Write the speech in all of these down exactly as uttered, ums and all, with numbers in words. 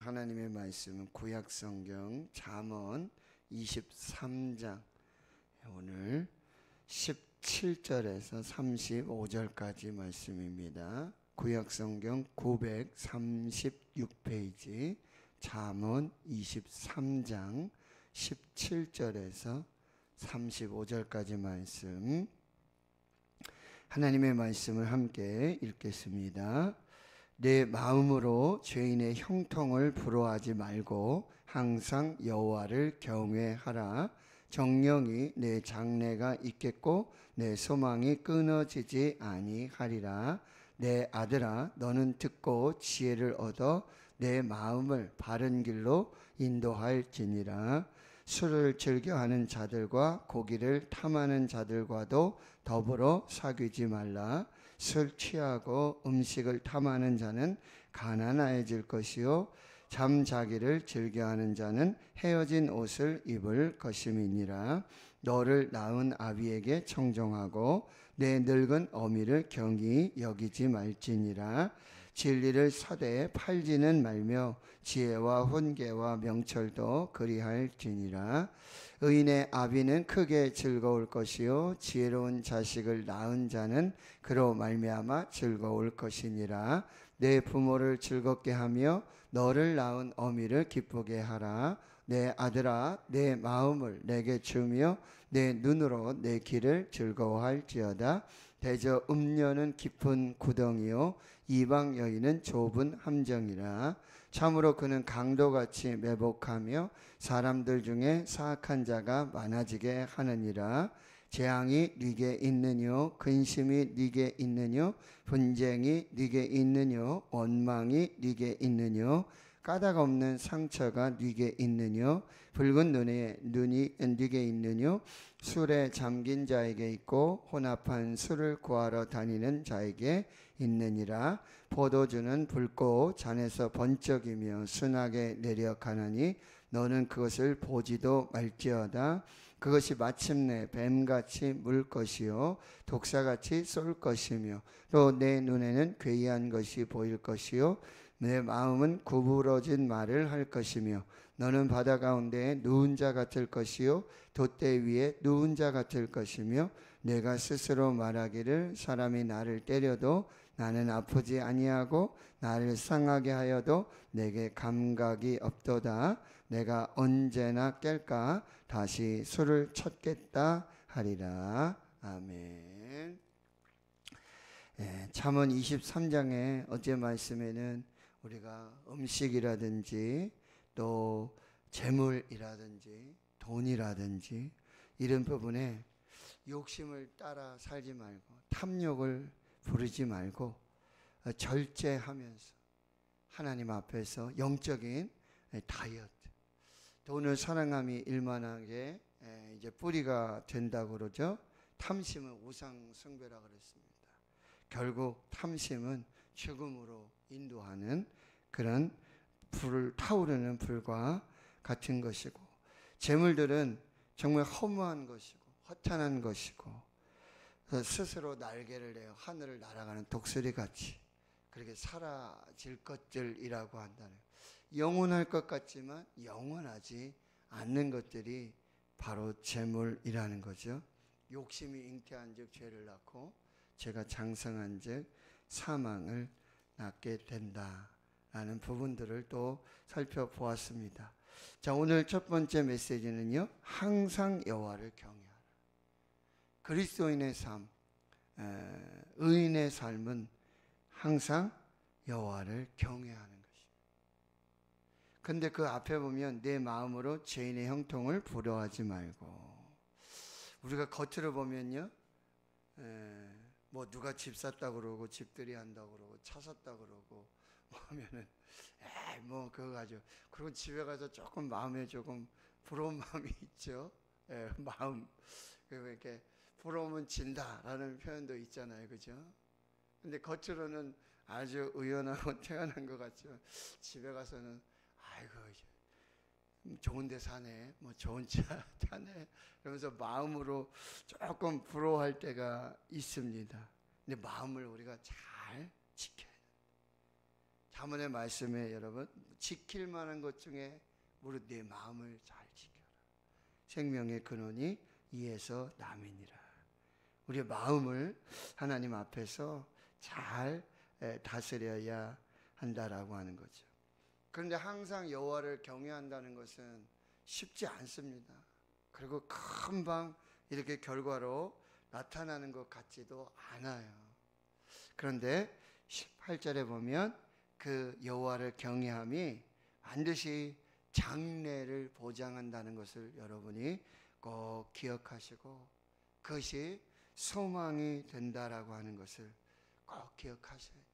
하나님의 말씀은 구약성경 잠언 이십삼 장 오늘 십칠 절에서 삼십오 절까지 말씀입니다. 구약성경 구백삼십육 페이지 잠언 이십삼 장 십칠 절에서 삼십오 절까지 말씀, 하나님의 말씀을 함께 읽겠습니다. 내 마음으로 죄인의 형통을 부러워하지 말고 항상 여호와를 경외하라. 정령이 내 장래가 있겠고 내 소망이 끊어지지 아니하리라. 내 아들아, 너는 듣고 지혜를 얻어 내 마음을 바른 길로 인도할지니라. 술을 즐겨하는 자들과 고기를 탐하는 자들과도 더불어 사귀지 말라. 술 취하고 음식을 탐하는 자는 가난해질 것이요 잠자기를 즐겨하는 자는 헤어진 옷을 입을 것임이니라. 너를 낳은 아비에게 청종하고 내 늙은 어미를 경히 여기지 말지니라. 진리를 사대에 팔지는 말며 지혜와 훈계와 명철도 그리할지니라. 의인의 아비는 크게 즐거울 것이요 지혜로운 자식을 낳은 자는 그로 말미암아 즐거울 것이니라. 내 부모를 즐겁게 하며 너를 낳은 어미를 기쁘게 하라. 내 아들아, 내 마음을 내게 주며 내 눈으로 내 길을 즐거워할지어다. 대저 음녀는 깊은 구덩이요 이방 여인은 좁은 함정이라. 참으로 그는 강도같이 매복하며 사람들 중에 사악한 자가 많아지게 하느니라. 재앙이 네게 있느뇨 근심이 네게 있느뇨 분쟁이 네게 있느뇨 원망이 네게 있느뇨 까닭 없는 상처가 네게 있느뇨 붉은 눈에 눈이 네게 있느뇨 술에 잠긴 자에게 있고 혼합한 술을 구하러 다니는 자에게 있느니라. 포도주는 붉고 잔에서 번쩍이며 순하게 내려가나니 너는 그것을 보지도 말지어다. 그것이 마침내 뱀같이 물 것이요 독사같이 쏠 것이며 또 내 눈에는 괴이한 것이 보일 것이요 내 마음은 구부러진 말을 할 것이며 너는 바다 가운데 누운 자 같을 것이요 돛대 위에 누운 자 같을 것이며 내가 스스로 말하기를 사람이 나를 때려도 나는 아프지 아니하고 나를 상하게 하여도 내게 감각이 없도다. 내가 언제나 깰까 다시 술을 쳤겠다 하리라. 아멘. 예, 잠언 이십삼 장의 어제 말씀에는 우리가 음식이라든지 또 재물이라든지 돈이라든지 이런 부분에 욕심을 따라 살지 말고 탐욕을 부르지 말고 절제하면서 하나님 앞에서 영적인 다이어트, 돈을 사랑함이 일만하게 이제 뿌리가 된다고 그러죠. 탐심은 우상 숭배라고 그랬습니다. 결국 탐심은 죽음으로 인도하는 그런 불을 타오르는 불과 같은 것이고, 재물들은 정말 허무한 것이고 허탄한 것이고 스스로 날개를 내어 하늘을 날아가는 독수리 같이 그렇게 사라질 것들이라고 한다는, 영원할 것 같지만 영원하지 않는 것들이 바로 재물이라는 거죠. 욕심이 잉태한 즉 죄를 낳고 죄가 장성한 즉 사망을 낳게 된다라는 부분들을 또 살펴보았습니다. 자, 오늘 첫 번째 메시지는요, 항상 여호와를 경외하라. 그리스도인의 삶, 에, 의인의 삶은 항상 여호와를 경외하는 것입니다. 근데 그 앞에 보면 내 마음으로 죄인의 형통을 부러워하지 말고, 우리가 겉으로 보면요, 에, 뭐 누가 집 샀다고 그러고 집들이 한다고 그러고 차 샀다고 그러고 하면은 에이 뭐 그거 가지고, 그리고 집에 가서 조금 마음에 조금 부러운 마음이 있죠. 에, 마음 이렇게 부러우면 진다라는 표현도 있잖아요, 그죠? 근데 겉으로는 아주 의연하고 태연한 것 같죠. 집에 가서는 아이고 좋은 데 사네, 뭐 좋은 차 타네, 그러면서 마음으로 조금 부러워할 때가 있습니다. 근데 마음을 우리가 잘 지켜야 돼요. 잠언의 말씀에 여러분 지킬 만한 것 중에 무릇 내 마음을 잘 지켜라. 생명의 근원이 이에서 남이니라. 우리의 마음을 하나님 앞에서 잘 다스려야 한다라고 하는 거죠. 그런데 항상 여호와를 경외한다는 것은 쉽지 않습니다. 그리고 금방 이렇게 결과로 나타나는 것 같지도 않아요. 그런데 십팔 절에 보면 그 여호와를 경외함이 반드시 장래를 보장한다는 것을 여러분이 꼭 기억하시고 그것이 소망이 된다라고 하는 것을 꼭 기억하셔야 돼요.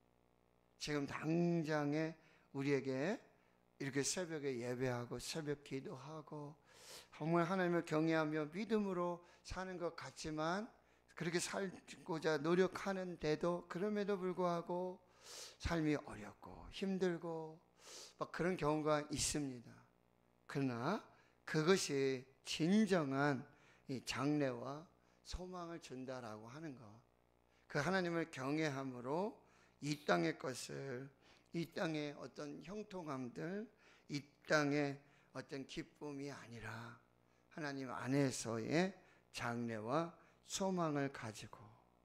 지금 당장에 우리에게 이렇게 새벽에 예배하고 새벽 기도하고 정말 하나님을 경외하며 믿음으로 사는 것 같지만 그렇게 살고자 노력하는데도 그럼에도 불구하고 삶이 어렵고 힘들고 막 그런 경우가 있습니다. 그러나 그것이 진정한 이 장래와 소망을 준다라고 하는 것, 그 하나님을 경외함으로 이 땅의 것을, 이 땅의 어떤 형통함들, 이 땅의 어떤 기쁨이 아니라 하나님 안에서의 장래와 소망을 가지고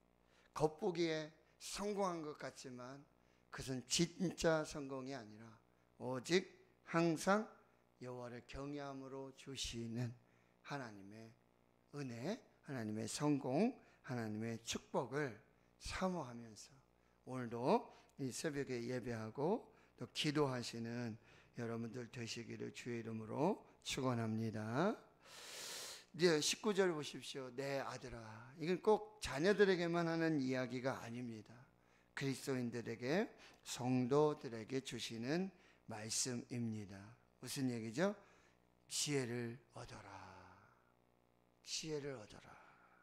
겉보기에 성공한 것 같지만 그것은 진짜 성공이 아니라 오직 항상 여호와를 경외함으로 주시는 하나님의 은혜, 하나님의 성공, 하나님의 축복을 사모하면서 오늘도 이 새벽에 예배하고 또 기도하시는 여러분들 되시기를 주의 이름으로 축원합니다. 이제 십구 절 보십시오. 내 아들아. 이건 꼭 자녀들에게만 하는 이야기가 아닙니다. 그리스도인들에게, 성도들에게 주시는 말씀입니다. 무슨 얘기죠? 지혜를 얻어라. 지혜를 얻어라.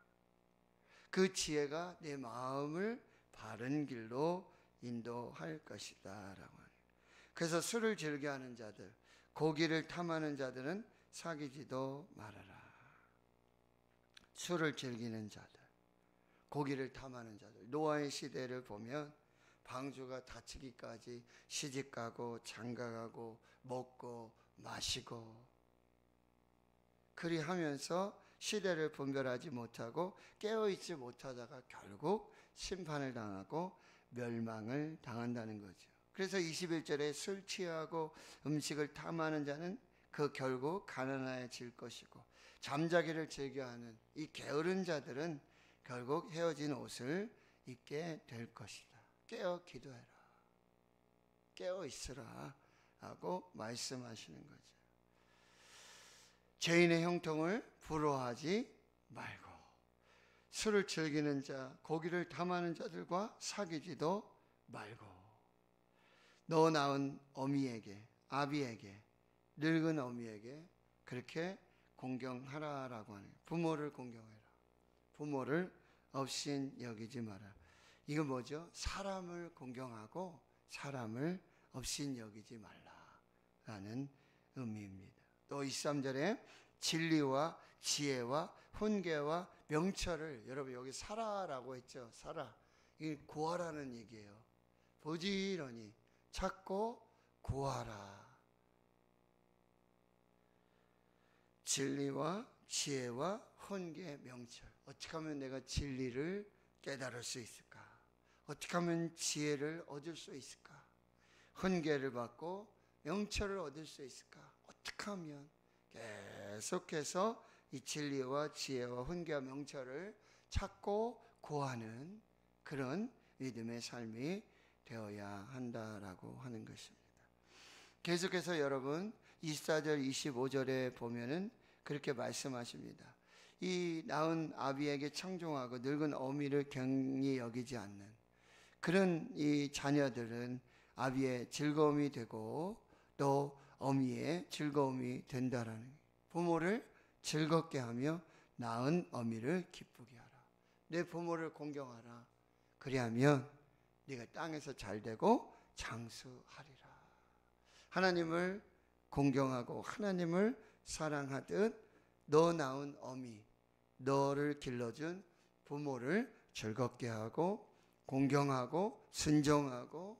그 지혜가 내 마음을 바른 길로 인도할 것이다 라고 하네요. 그래서 술을 즐겨하는 자들, 고기를 탐하는 자들은 사귀지도 말아라. 술을 즐기는 자들, 고기를 탐하는 자들. 노아의 시대를 보면 방주가 닫히기까지 시집가고 장가가고 먹고 마시고 그리하면서 시대를 분별하지 못하고 깨어있지 못하다가 결국 심판을 당하고 멸망을 당한다는 거죠. 그래서 이십일 절에 술 취하고 음식을 탐하는 자는 그 결국 가난해질 것이고 잠자기를 즐겨하는 이 게으른 자들은 결국 헤어진 옷을 입게 될 것이다. 깨어 기도해라. 깨어 있으라 하고 말씀하시는 거죠. 죄인의 형통을 부러워하지 말고 술을 즐기는 자, 고기를 탐하는 자들과 사귀지도 말고 너 낳은 어미에게, 아비에게, 늙은 어미에게 그렇게 공경하라라고 하네요. 부모를 공경해라. 부모를 업신 여기지 마라. 이건 뭐죠? 사람을 공경하고 사람을 업신 여기지 말라라는 의미입니다. 또 이십삼 절에 진리와 지혜와 훈계와 명철을, 여러분 여기 살아라고 했죠. 살아. 이게 구하라는 얘기예요. 부지런히 찾고 구하라. 진리와 지혜와 훈계, 명철. 어떻게 하면 내가 진리를 깨달을 수 있을까? 어떻게 하면 지혜를 얻을 수 있을까? 훈계를 받고 명철을 얻을 수 있을까? 어떻게 하면? 계속해서 이 진리와 지혜와 훈계와 명철을 찾고 구하는 그런 믿음의 삶이 되어야 한다라고 하는 것입니다. 계속해서 여러분 이십사 절 이십오 절에 보면은 그렇게 말씀하십니다. 이 낳은 아비에게 청종하고 늙은 어미를 경히 여기지 않는 그런 이 자녀들은 아비의 즐거움이 되고 또 어미의 즐거움이 된다라는, 부모를 즐겁게 하며 낳은 어미를 기쁘게 하라. 내 부모를 공경하라. 그리하면 네가 땅에서 잘 되고 장수하리라. 하나님을 공경하고 하나님을 사랑하듯 너 낳은 어미, 너를 길러준 부모를 즐겁게 하고 공경하고 순종하고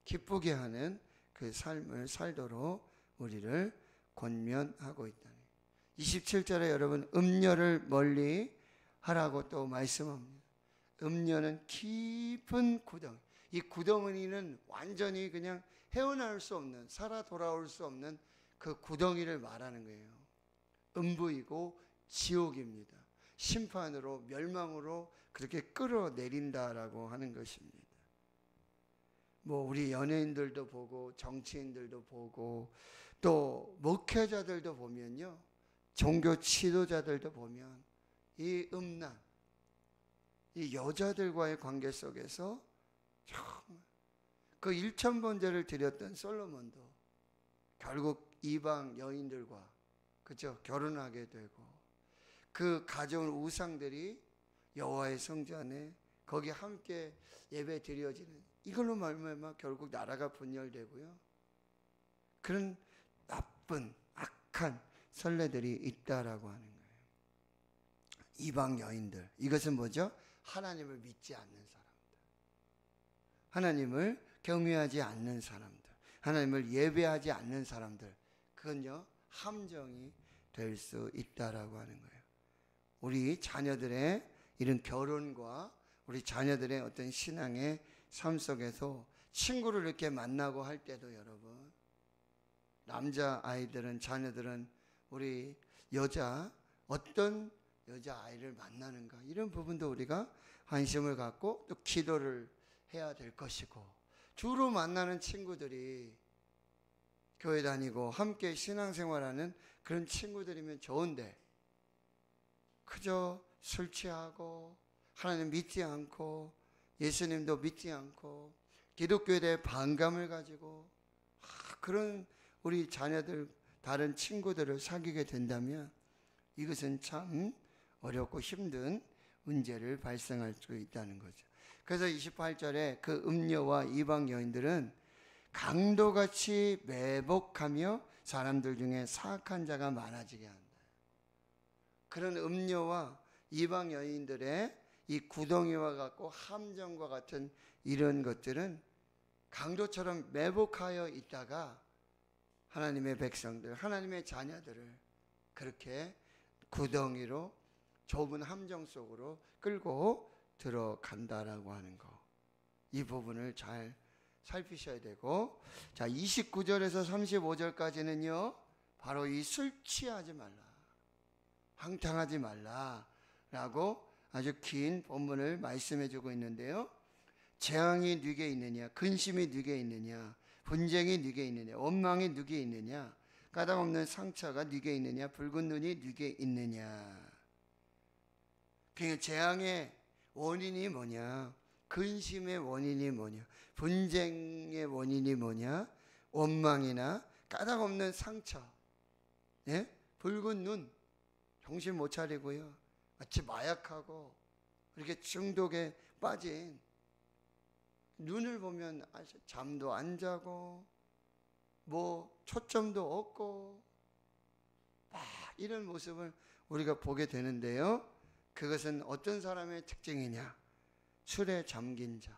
기쁘게 하는 그 삶을 살도록 우리를 권면하고 있다. 이십칠 절에 여러분 음녀를 멀리 하라고 또 말씀합니다. 음녀는 깊은 구덩이. 이 구덩이는 완전히 그냥 헤어나올 수 없는, 살아 돌아올 수 없는 그 구덩이를 말하는 거예요. 음부이고 지옥입니다. 심판으로, 멸망으로 그렇게 끌어내린다라고 하는 것입니다. 뭐 우리 연예인들도 보고 정치인들도 보고 또 목회자들도 보면요, 종교 지도자들도 보면 이 음란, 이 여자들과의 관계 속에서 정말 그 일천 번제를 드렸던 솔로몬도 결국 이방 여인들과 그죠 결혼하게 되고, 그 가져온 우상들이 여호와의 성전에 거기 함께 예배 드려지는, 이걸로 말미암아 결국 나라가 분열되고요, 그런 나쁜 악한 선례들이 있다라고 하는 거예요. 이방 여인들, 이것은 뭐죠? 하나님을 믿지 않는 사람들, 하나님을 경외하지 않는 사람들, 하나님을 예배하지 않는 사람들, 그건요 함정이 될 수 있다라고 하는 거예요. 우리 자녀들의 이런 결혼과 우리 자녀들의 어떤 신앙의 삶 속에서 친구를 이렇게 만나고 할 때도 여러분, 남자 아이들은, 자녀들은 우리 여자, 어떤 여자 아이를 만나는가, 이런 부분도 우리가 관심을 갖고 또 기도를 해야 될 것이고, 주로 만나는 친구들이 교회 다니고 함께 신앙생활하는 그런 친구들이면 좋은데, 그저 술 취하고 하나님 믿지 않고 예수님도 믿지 않고 기독교에 대해 반감을 가지고 그런 우리 자녀들, 다른 친구들을 사귀게 된다면 이것은 참 어렵고 힘든 문제를 발생할 수 있다는 거죠. 그래서 이십팔 절에 그 음녀와 이방 여인들은 강도같이 매복하며 사람들 중에 사악한 자가 많아지게 한다. 그런 음녀와 이방 여인들의 이 구덩이와 같고 함정과 같은 이런 것들은 강도처럼 매복하여 있다가 하나님의 백성들, 하나님의 자녀들을 그렇게 구덩이로, 좁은 함정 속으로 끌고 들어간다라고 하는 거, 이 부분을 잘 살피셔야 되고, 자 이십구 절에서 삼십오 절까지는요 바로 이 술 취하지 말라, 방탕하지 말라라고 아주 긴 본문을 말씀해 주고 있는데요, 재앙이 네게 있느냐, 근심이 네게 있느냐, 분쟁이 네게 있느냐, 원망이 네게 있느냐, 까닭없는 상처가 네게 있느냐, 붉은 눈이 네게 있느냐. 그러니까 재앙의 원인이 뭐냐, 근심의 원인이 뭐냐, 분쟁의 원인이 뭐냐, 원망이나 까닭없는 상처, 예? 붉은 눈, 정신 못 차리고요, 마치 마약하고 이렇게 중독에 빠진, 눈을 보면 잠도 안 자고 뭐 초점도 없고 막 이런 모습을 우리가 보게 되는데요, 그것은 어떤 사람의 특징이냐, 술에 잠긴 자,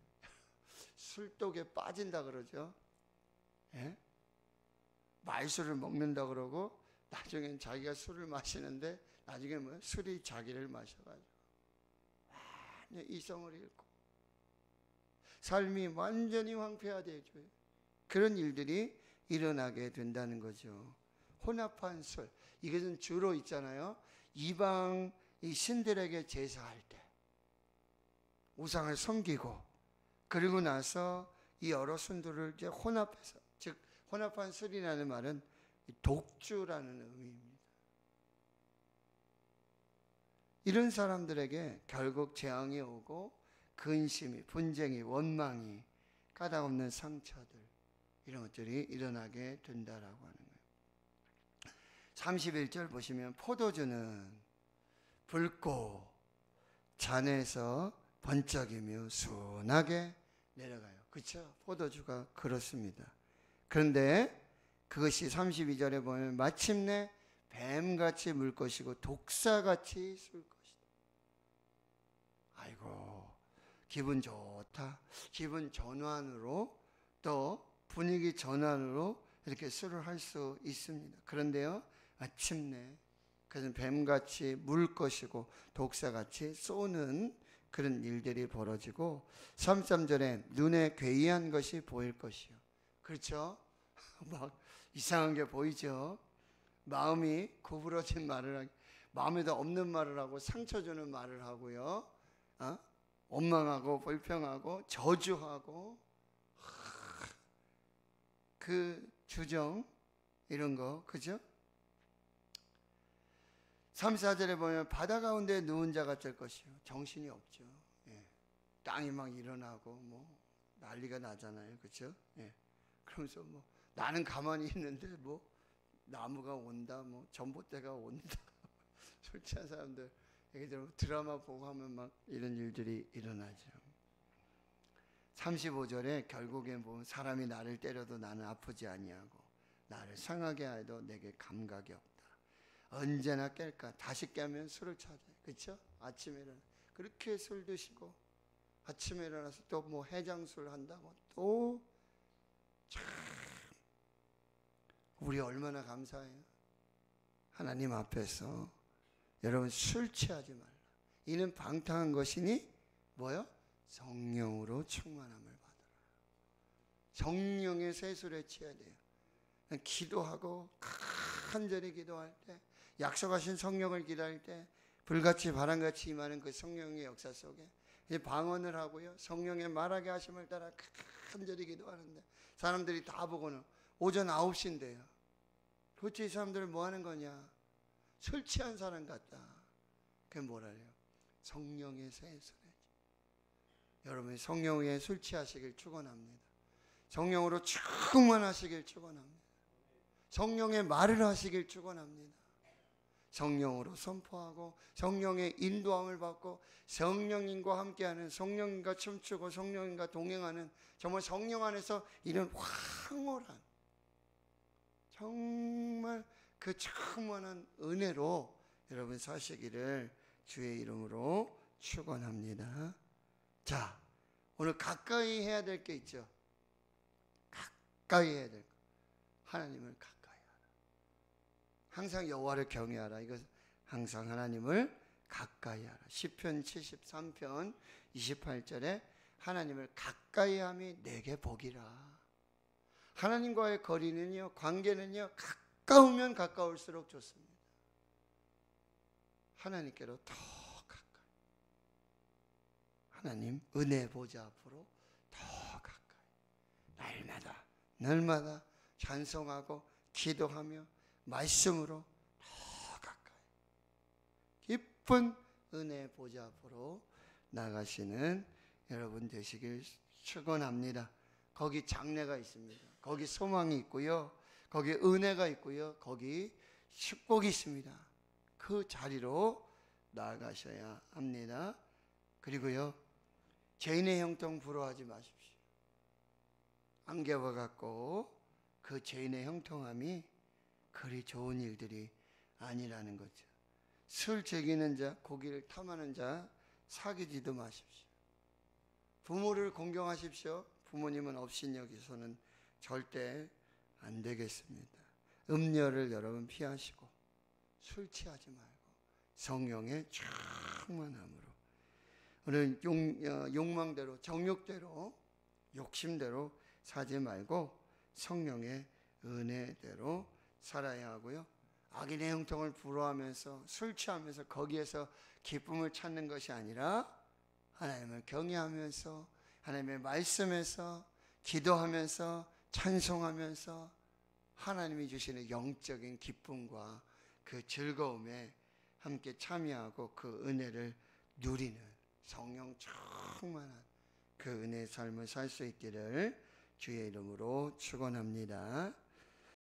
술독에 빠진다 그러죠. 예? 말술을 먹는다 그러고 나중엔 자기가 술을 마시는데 나중에 뭐 술이 자기를 마셔가지고 완전히 이성을 잃고 삶이 완전히 황폐화되죠. 그런 일들이 일어나게 된다는 거죠. 혼합한 술, 이것은 주로 있잖아요, 이방 이 신들에게 제사할 때 우상을 섬기고 그리고 나서 이 여러 순들을 이제 혼합해서, 즉 혼합한 술이라는 말은 독주라는 의미입니다. 이런 사람들에게 결국 재앙이 오고 근심이, 분쟁이, 원망이, 까닭없는 상처들, 이런 것들이 일어나게 된다라고 하는 거예요. 삼십일 절 보시면 포도주는 붉고 잔에서 번쩍이며 순하게 내려가요. 그렇죠? 포도주가 그렇습니다. 그런데 그것이 삼십이 절에 보면 마침내 뱀같이 물 것이고 독사같이 술 것이다. 아이고, 기분 좋다, 기분 전환으로 또 분위기 전환으로 이렇게 술을 할 수 있습니다. 그런데요, 마침내 그것은 뱀같이 물 것이고 독사같이 쏘는 그런 일들이 벌어지고 삼십삼 절에 눈에 괴이한 것이 보일 것이요. 그렇죠? 막 이상한 게 보이죠? 마음이 구부러진 말을 하고, 마음에도 없는 말을 하고 상처 주는 말을 하고요. 어? 원망하고 불평하고 저주하고 그 주정 이런 거, 그죠? 삼십사 절에 보면 바다 가운데 누운 자 같을 것이요. 정신이 없죠. 예. 땅이 막 일어나고 뭐 난리가 나잖아요. 그렇죠? 예. 그러면서 뭐 나는 가만히 있는데 뭐 나무가 온다, 뭐 전봇대가 온다. 술 취한 사람들 얘기 들으면 드라마 보고 하면 막 이런 일들이 일어나죠. 삼십오 절에 결국엔 보면 사람이 나를 때려도 나는 아프지 아니하고 나를 상하게 하여도 내게 감각이 없다. 언제나 깰까? 다시 깨면 술을 찾아요. 그렇죠? 아침에 일어나 그렇게 술 드시고 아침에 일어나서 또 뭐 해장술 한다고 또 참 우리 얼마나 감사해요. 하나님 앞에서 여러분 술 취하지 말라. 이는 방탕한 것이니 뭐요? 성령으로 충만함을 받아라. 성령의 세술에 취해야 돼요. 기도하고 간절히 기도할 때, 약속하신 성령을 기다릴 때 불같이 바람같이 임하는 그 성령의 역사 속에 이제 방언을 하고요, 성령의 말하게 하심을 따라 간절히 기도하는데 사람들이 다 보고는 오전 아홉 시인데요 도대체 이 사람들은 뭐 하는 거냐? 술 취한 사람 같다. 그게 뭐라래요? 성령의 세술에. 여러분이 성령에 술 취하시길 축원합니다. 성령으로 충만하시길 축원합니다. 성령의 말을 하시길 축원합니다. 성령으로 선포하고 성령의 인도함을 받고 성령님과 함께하는, 성령님과 춤추고 성령님과 동행하는, 정말 성령 안에서 이런 황홀한 정말 그 충만한 은혜로 여러분 사시기를 주의 이름으로 축원합니다. 자, 오늘 가까이 해야 될 게 있죠. 가까이 해야 될 거. 하나님을 가까이 하라. 항상 여호와를 경외하라. 이것은 항상 하나님을 가까이 하라. 시편 칠십삼 편 이십팔 절에 하나님을 가까이 함이 내게 복이라. 하나님과의 거리는요, 관계는요, 가까우면 가까울수록 좋습니다. 하나님께로 더 가까이. 하나님 은혜 보좌 앞으로 더 가까이. 날마다 날마다 찬송하고 기도하며 말씀으로 더 가까이. 깊은 은혜 보좌 앞으로 나가시는 여러분 되시길 축원합니다. 거기 장래가 있습니다. 거기 소망이 있고요. 거기 은혜가 있고요. 거기 축복이 있습니다. 그 자리로 나아가셔야 합니다. 그리고요, 죄인의 형통 부러워하지 마십시오. 안개와 같고 그 죄인의 형통함이 그리 좋은 일들이 아니라는 거죠. 술 즐기는 자, 고기를 탐하는 자 사귀지도 마십시오. 부모를 공경하십시오. 부모님은 업신여기서는 절대 안 되겠습니다. 음료를 여러분 피하시고 술 취하지 말고 성령의 충만함으로, 오늘 용, 욕망대로, 정욕대로, 욕심대로 사지 말고 성령의 은혜대로 살아야 하고요. 악인의 형통을 부러워하면서 술 취하면서 거기에서 기쁨을 찾는 것이 아니라 하나님을 경외하면서 하나님의 말씀에서 기도하면서 찬송하면서 하나님이 주시는 영적인 기쁨과 그 즐거움에 함께 참여하고 그 은혜를 누리는 성령 충만한 그 은혜의 삶을 살 수 있기를 주의 이름으로 축원합니다.